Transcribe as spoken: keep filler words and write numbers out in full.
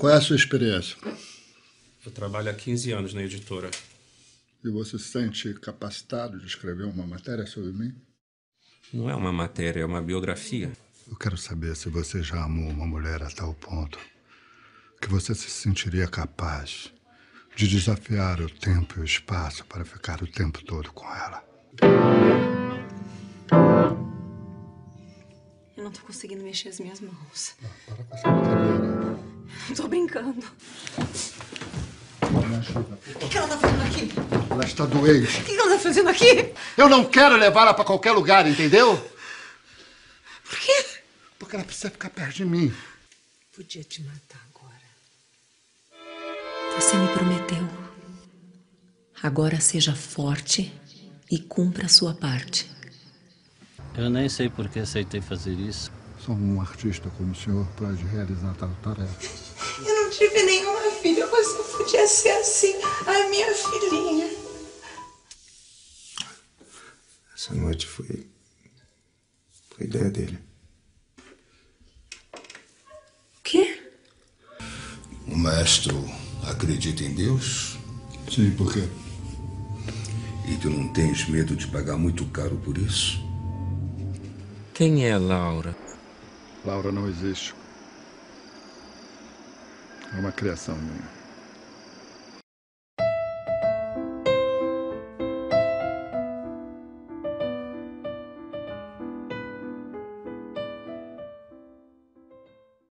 Qual é a sua experiência? Eu trabalho há quinze anos na editora. E você se sente capacitado de escrever uma matéria sobre mim? Não é uma matéria, é uma biografia. Eu quero saber se você já amou uma mulher a tal ponto que você se sentiria capaz de desafiar o tempo e o espaço para ficar o tempo todo com ela. Eu não tô conseguindo mexer as minhas mãos. Ah, para com essa brincadeira. Não tô brincando. Me ajuda. O que ela tá fazendo aqui? Ela está doente. O que ela tá fazendo aqui? Eu não quero levá-la para qualquer lugar, entendeu? Por quê? Porque ela precisa ficar perto de mim. Podia te matar agora. Você me prometeu. Agora seja forte e cumpra a sua parte. Eu nem sei por que aceitei fazer isso. Só um artista como o senhor pode realizar tal tarefa. Eu não tive nenhuma filha, você podia ser assim, a minha filhinha. Essa noite foi... foi ideia dele. O quê? O maestro acredita em Deus? Sim, por quê? E tu não tens medo de pagar muito caro por isso? Quem é Laura? Laura não existe. É uma criação minha.